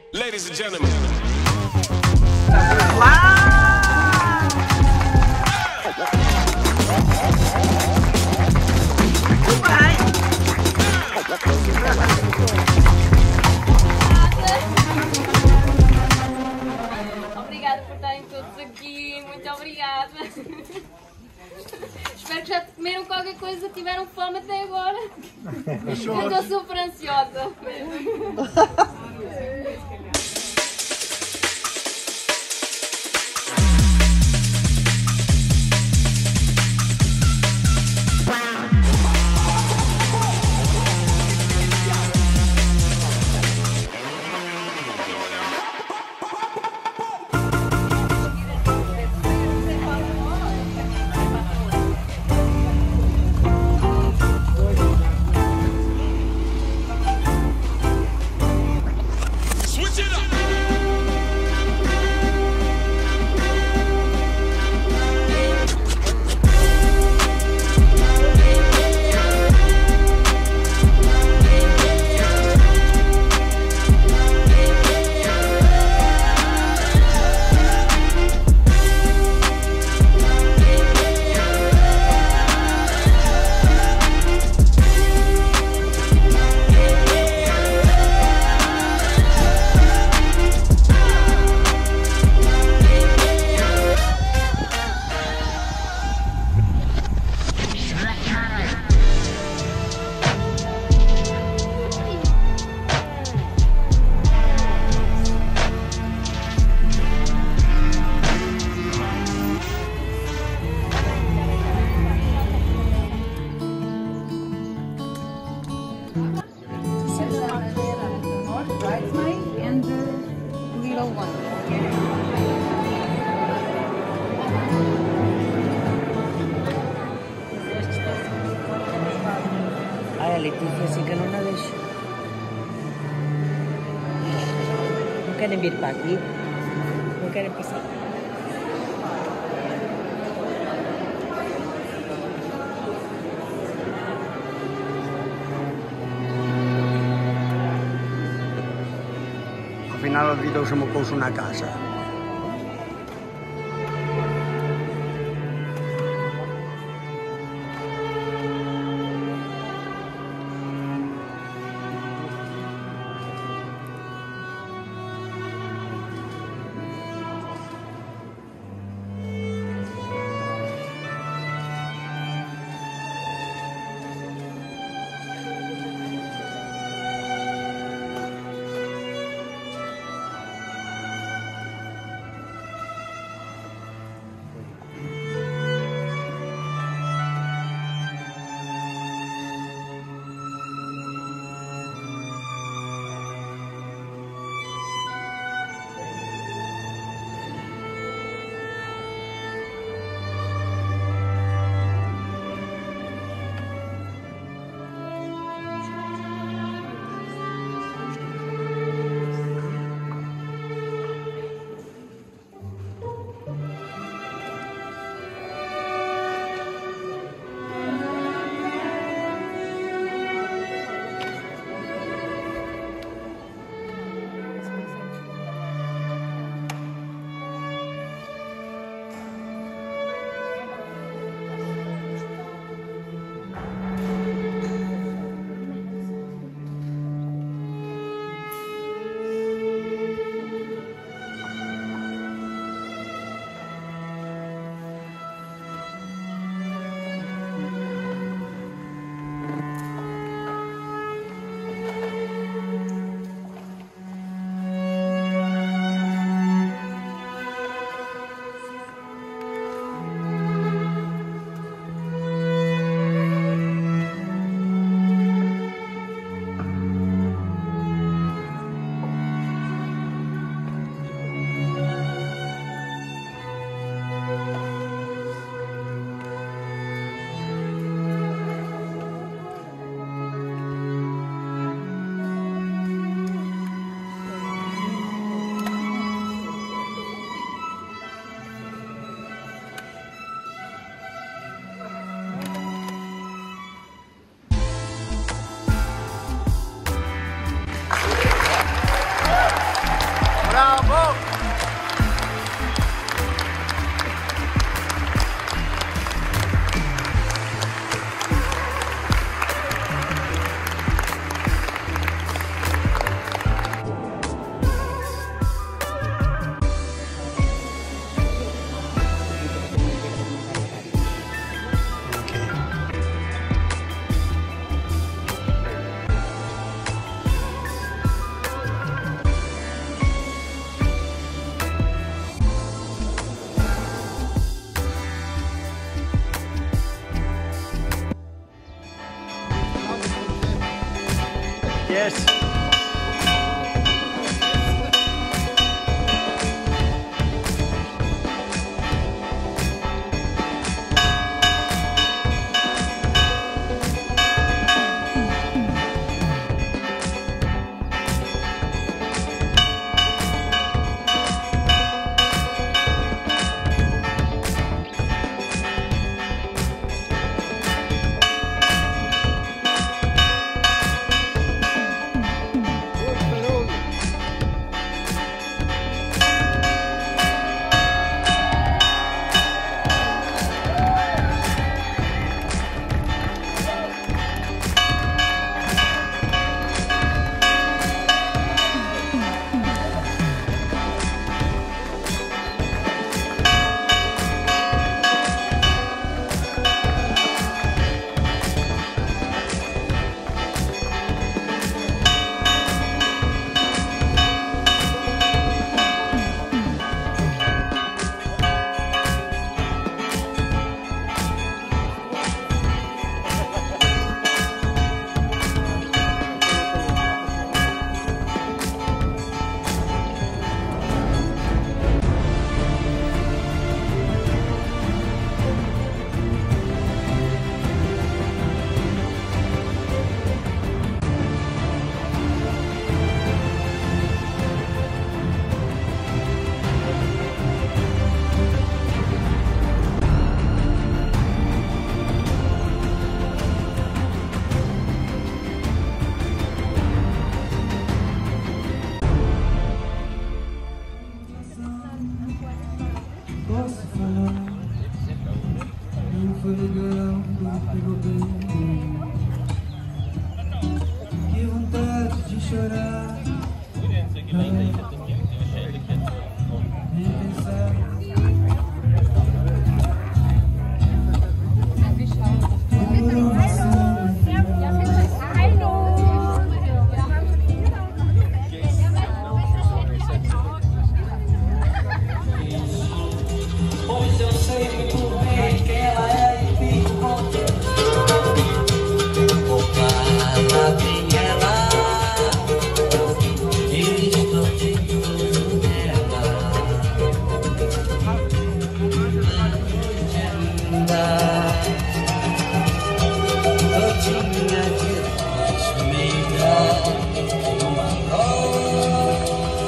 Ladies and gentlemen. Obrigada por estarem todos aqui, muito obrigada. Espero que já comeram qualquer coisa, tiveram fome até agora. Eu estou super ansiosa. And the little one. Ai, a Letícia assim que eu não a deixo. Não querem vir para aqui? Não querem passar? Al final el vídeo se me puso una casa. legal, tudo pegou bem. Que vontade de chorar. Nem pensar. Pois eu sei muito bem que ela é e fico contente. Vou para minha lá e estou teimoso nela. A noite é linda, todinha de luz melhor, uma rosa.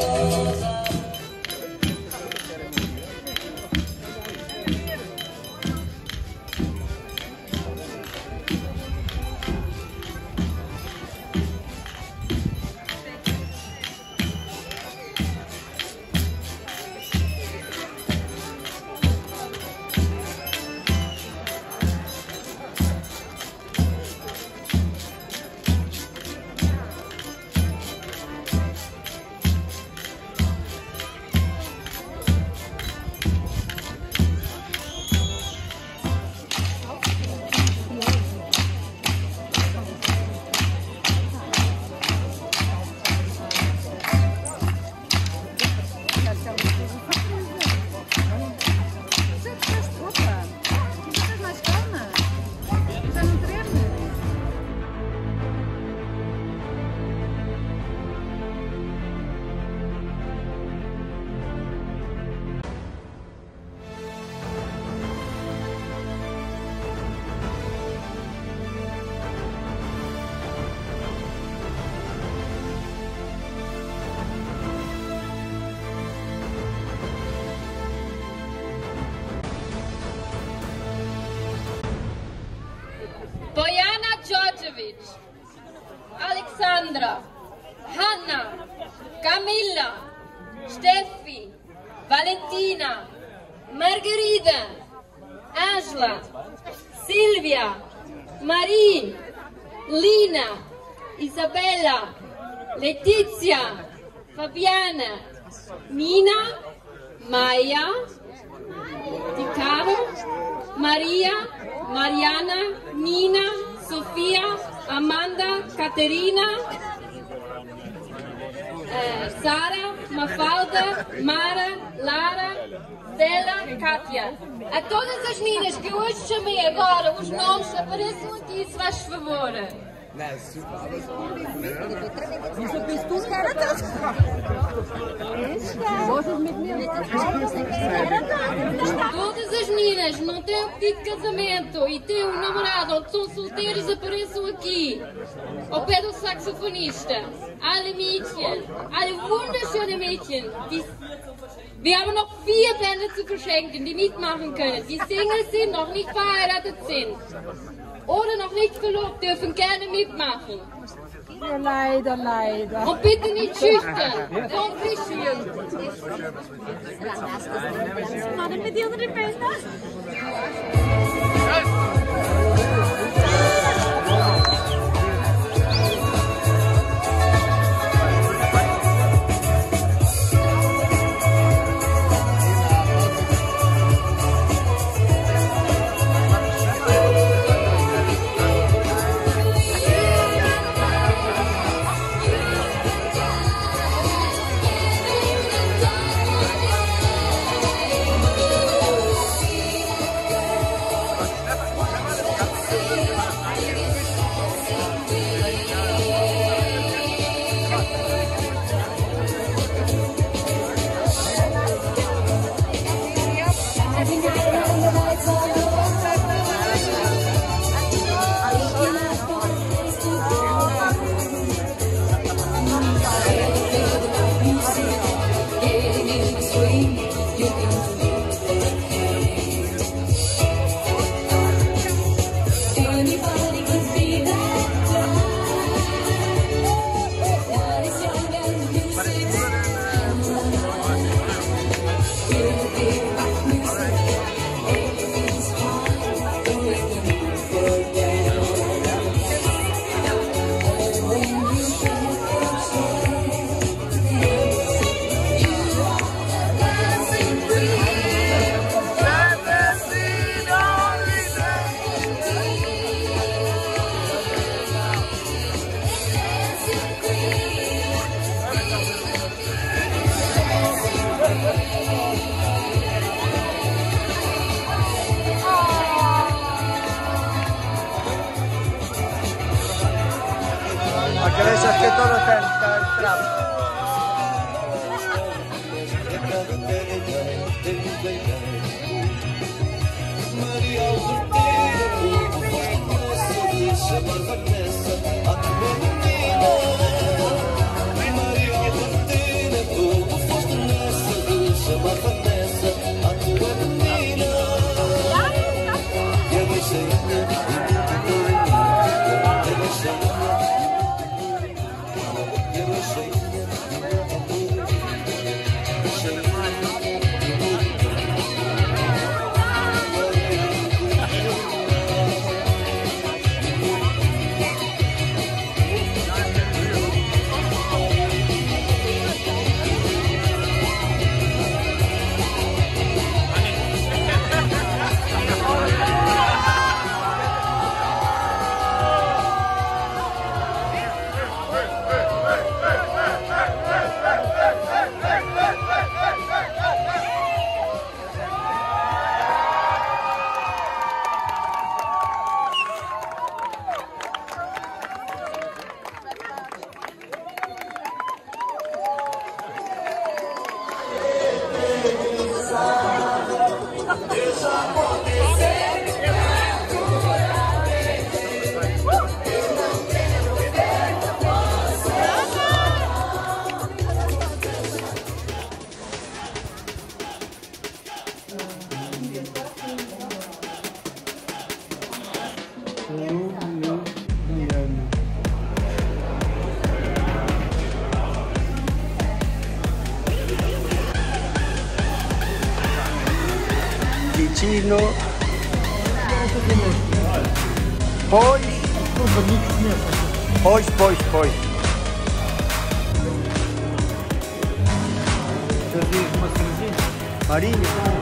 Bojana Đorđević, Alexandra, Hanna, Camilla, Steffi, Valentina, Margarida, Angela, Silvia, Marie, Lina, Isabella, Letizia, Fabiana, Nina, Maia, Di Caro, Maria, Mariana, Nina, Sofia, Amanda, Caterina, Sara, Mafalda, Mara, Lara, Stella, Kátia. A todas as meninas que eu hoje chamei agora, os nomes apareçam aqui, se faz favor. Todas as meninas não têm um pedido de casamento e têm um namorado ou que são solteiros, apareçam aqui, ao pé do saxofonista. Alle Mädchen, alle wunderschöne Mädchen. Wir haben noch 4 Bänder zu verschenken, die mitmachen können, die Single sind, noch nicht verheiratet sind oder noch nicht verlobt, dürfen gerne mitmachen. Ja, leider, leider. Und bitte nicht schüchtern. Don't be shy. Mannen met die andere benen. todo está trap. Vicino, poi, Marinho.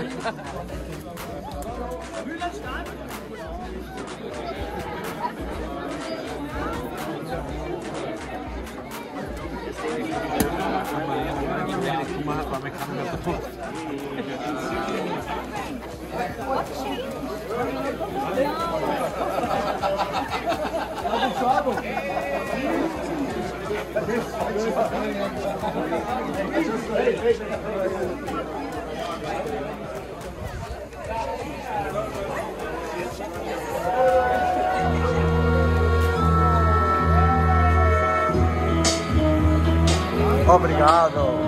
Obrigado.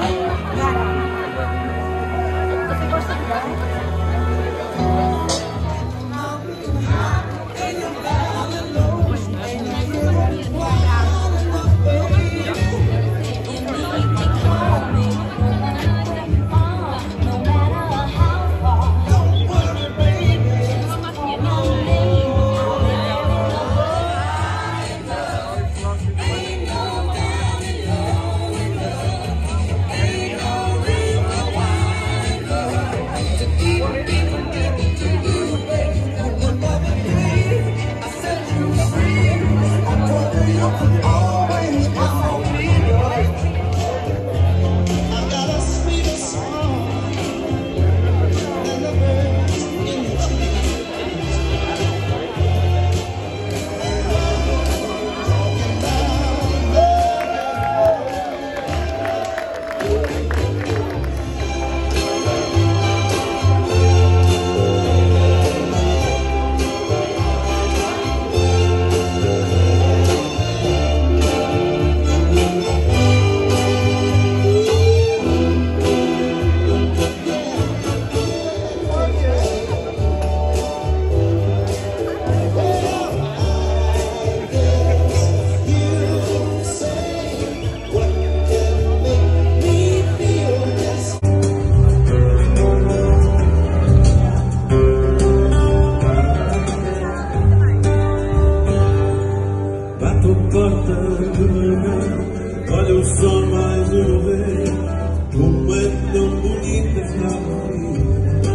Olha o sol mais uma vez, como é tão bonita esta vida.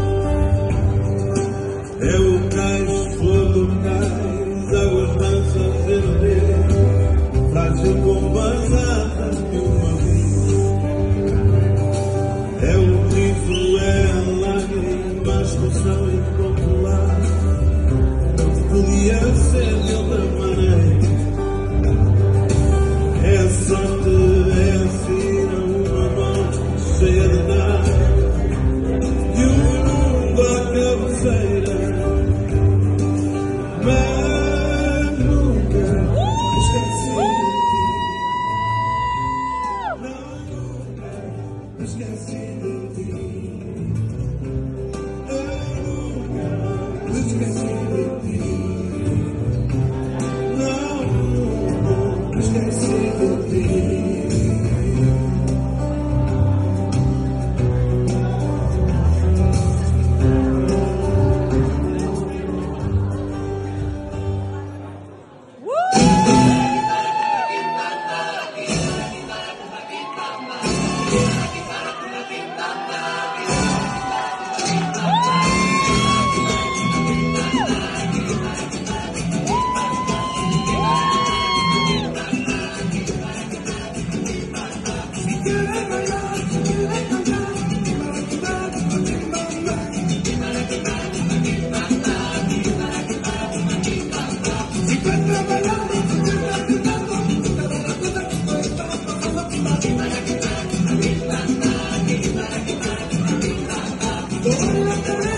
É o cais, flor do cais, águas mansas de areia, frágil como as asas de uma vida. É o riso, é a lágrima, a expressão incontrolável, não podia ser de outra maneira. É a sorte, é a fina, uma mão cheia de nada e o mundo à cabeceira. Mas nunca esqueci de ti. Nunca esqueci de ti. Nunca esqueci de ti. Não esqueci de ti. Toda la